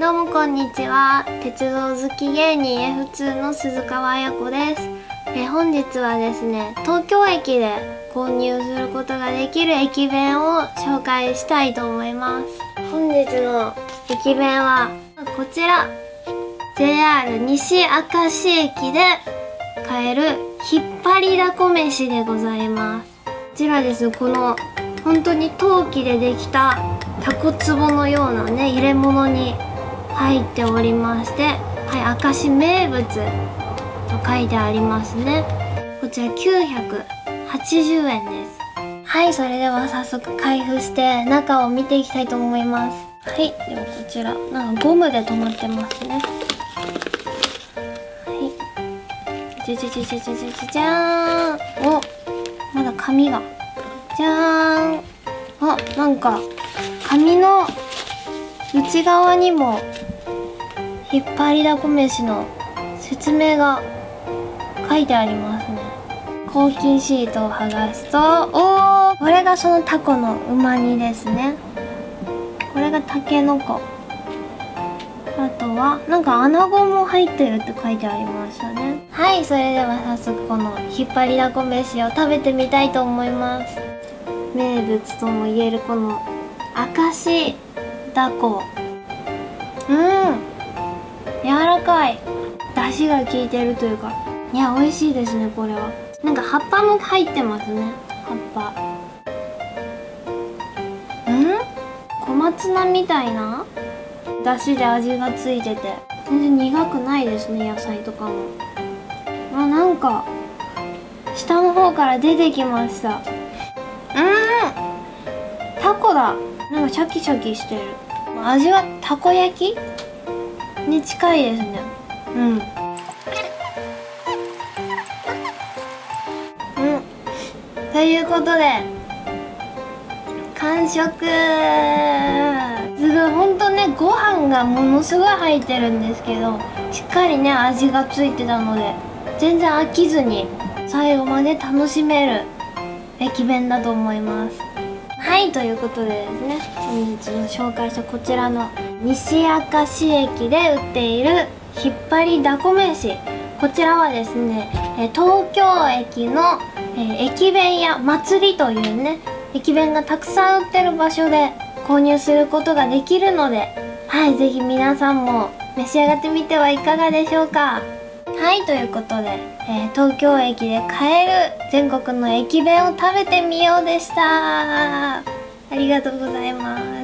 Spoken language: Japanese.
どうもこんにちは。鉄道好き芸人 F2 の鈴川彩子です。本日はですね、東京駅で購入することができる駅弁を紹介したいと思います。本日の駅弁はこちら、 JR 西明石駅で買えるひっぱりだこ飯でございます。こちらです。この本当に陶器でできたタコ壺のようなね入れ物に入っておりまして、はい、明石名物と書いてありますね。こちら980円です。はい、それでは早速開封して中を見ていきたいと思います。はい、ではこちらなんかゴムで留まってますね。はい、じゃじゃじゃじゃじゃじゃじゃーん。お、まだ紙がじゃーん。あ、なんか紙の内側にもひっぱりだこ飯の説明が書いてありますね。抗菌シートを剥がすと、おー、これがそのタコのうま煮ですね。これがたけのこ。あとはなんか穴子も入ってるって書いてありましたね。はい、それでは早速このひっぱりだこ飯を食べてみたいと思います。名物ともいえるこの明石だこ、柔らかい、出汁が効いてるというか、いや美味しいですね。これはなんか葉っぱも入ってますね。葉っぱ、小松菜みたいな出汁で味がついてて全然苦くないですね。野菜とかもなんか下の方から出てきました。タコだ。なんかシャキシャキしてる。味はたこ焼きに近いですね。ということで完食。すごい、ほんとね、ご飯がものすごい入ってるんですけど、しっかりね味がついてたので全然飽きずに最後まで楽しめる駅弁だと思います。はい、ということでですね、本日の紹介したこちらの西明石駅で売っているひっぱりだこ飯、こちらはですね、東京駅の、駅弁屋祭りというね駅弁がたくさん売ってる場所で購入することができるので、はい、ぜひ皆さんも召し上がってみてはいかがでしょうか。はい、ということで、東京駅で買える全国の駅弁を食べてみようでした。ありがとうございます。